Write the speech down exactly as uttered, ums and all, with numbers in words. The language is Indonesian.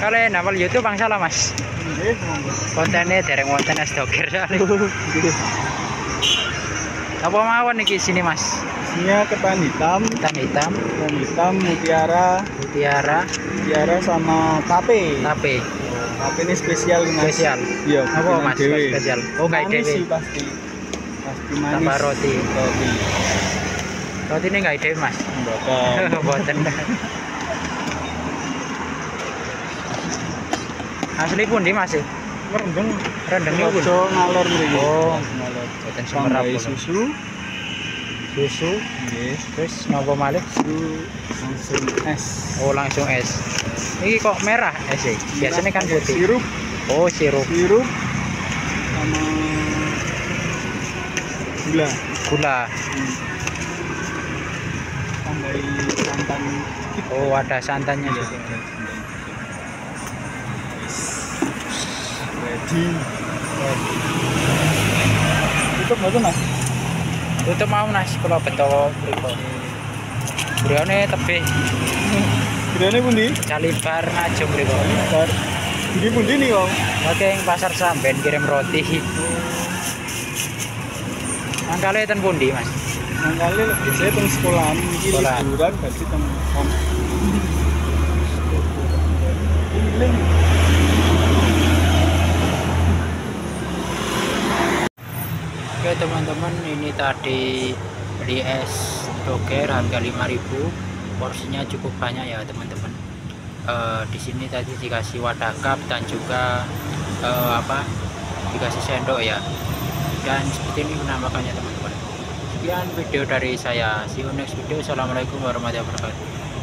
Kalian nama YouTube Bang Salah Mas. Nggih, monggo. Kontennya dereng wonten es doger soalnya. Apa mawon iki sini Mas? Isinya ketan hitam, Ketan hitam, ketan hitam, mutiara, mutiara, mutiara sama tape. tape. Tape ini spesial Mas. Spesial. Iya, Apa bikinan Mas dewe. spesial? Oh, enggak Manis dewe. sih pasti. Pasti manis. Tambah roti. Roti. Roti ini enggak dewe Mas. Mboten. Mboten. Asli pundi Mas? Rendeng. Rendengnya pun. Ojo ngalor mriki. Oh, ngalor. boten semerap. Tambahi susu. Susu, Nggih. terus nopo malih? Susu langsung es. Oh, langsung es. Ini kok merah es e? Biasanya kan putih. Sirup, Oh, sirup. sirup sama gula. Gula. Hmm. Tambahi santan dikit. Oh, ada santannya Iya, juga. ada santan. Ready. Tutup nggak tuh Mas? Tutup mau Mas, kalau betul mriko. Brione tebih Bedanya pundi? Calibar Najung mriko. Bar. Ini pundi nih Om? Oke, yang pasar Samben kirim roti. Mangkale ten pundi Mas? Mangkali biasanya teng sekolahan iki Sekolahan. liburan berarti teng om. Iling. Oke teman-teman, ini tadi beli es doger harga lima ribu, porsinya cukup banyak ya teman-teman. Eh, di sini tadi dikasih wadah cup dan juga eh, apa dikasih sendok ya, dan seperti ini penampakannya teman-teman. Sekian video dari saya, see you next video. Assalamualaikum warahmatullahi wabarakatuh.